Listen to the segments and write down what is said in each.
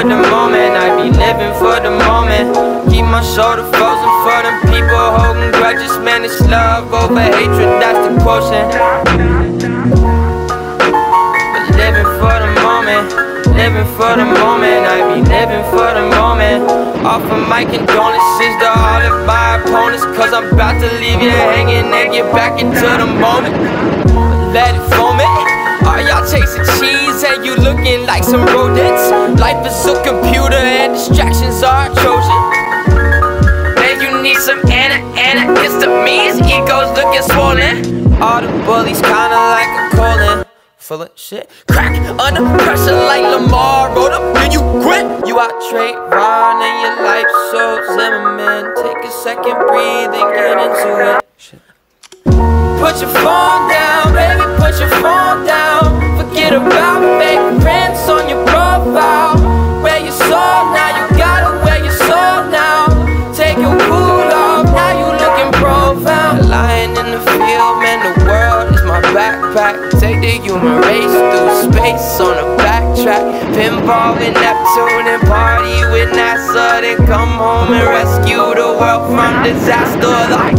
for the moment, I be living for the moment. Keep my shoulder frozen for them people holding grudges. Man, it's love over hatred, that's the quotient. But living for the moment, living for the moment, I be living for the moment. Offer my condolences to all of my opponents, cause I'm about to leave you hanging and get back into the moment. Let it foment. Are y'all chasing cheese and you looking like some rodents? Life is a computer and distractions are Trojan. Man, you need some histamines, egos looking swollen. All the bullies kinda like a colon full of shit. Crack under pressure like Lamar wrote up, then you quit. You out trade Ron and your life so Zimmerman. Take a second, breathe and get into it. Shit. Put your phone down, baby, put your phone down. Forget about fake prints on your profile. Wear your soul now, you gotta wear your soul now. Take your boot off, now you looking profound. Lying in the field, man, the world is my backpack. Take the human race through space on a backtrack. Pinball with Neptune and party with NASA. Then come home and rescue the world from disaster. Like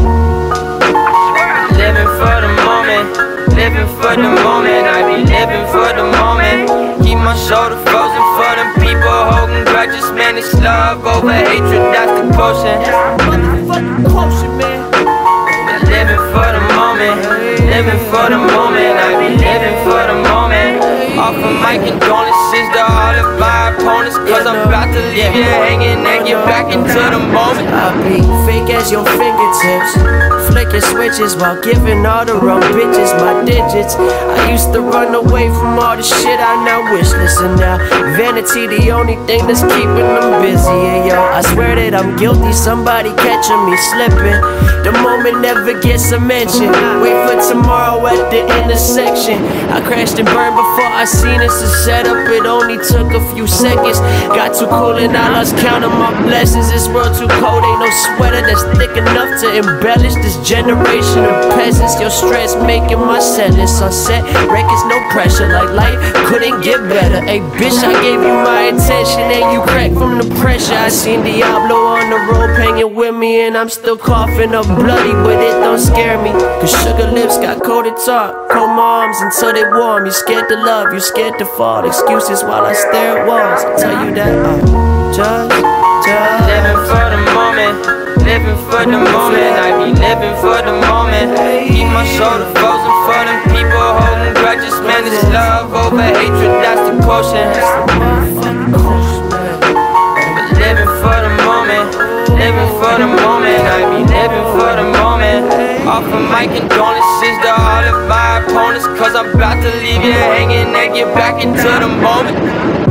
living for the moment, living for the moment, I be living for the moment. Keep my shoulder frozen for them people holding grudges. Man, it's love over hatred, that's the quotient. Motherfucking quotient, man. Living for the moment, living for the moment, I be living for the moment. Offer my condolences to all of my opponents, cause I'm about to leave you hanging and get back into the moment. I be fake as your fingertips, flicking switches while giving all the wrong bitches my digits. I used to run away from all the shit I now wish. Listen now, vanity the only thing that's keeping them busy. And yo, I swear that I'm guilty, somebody catching me slipping. The moment never gets a mention. Wait for tomorrow at the intersection. I crashed and burned before I seen it's a setup. It only took a few seconds. Got too cool and I lost count of my blessings. This world too cold, ain't no sweater that's thick enough to embellish this generation of peasants. Your stress making my sentence sunset. Records no pressure, like life couldn't get better. Hey bitch, I gave you my attention and you cracked from the pressure. I seen Diablo on the road hanging with me and I'm still coughing up bloody, but it don't scare me. Cause sugar lips got coated talk, cold my arms until they warm. You scared to love, you scared to fall. Excuses while I stare at walls. I tell you that just living for the moment, living for the moment, I be living for the moment. Keep my shoulder frozen for them people holding grudges. Man, it's love over hatred, that's the quotient. But living for the moment, living for the moment, I be living for the moment. Offer my condolences to all of my opponents, cause I'm about to leave you hanging and get back into the moment.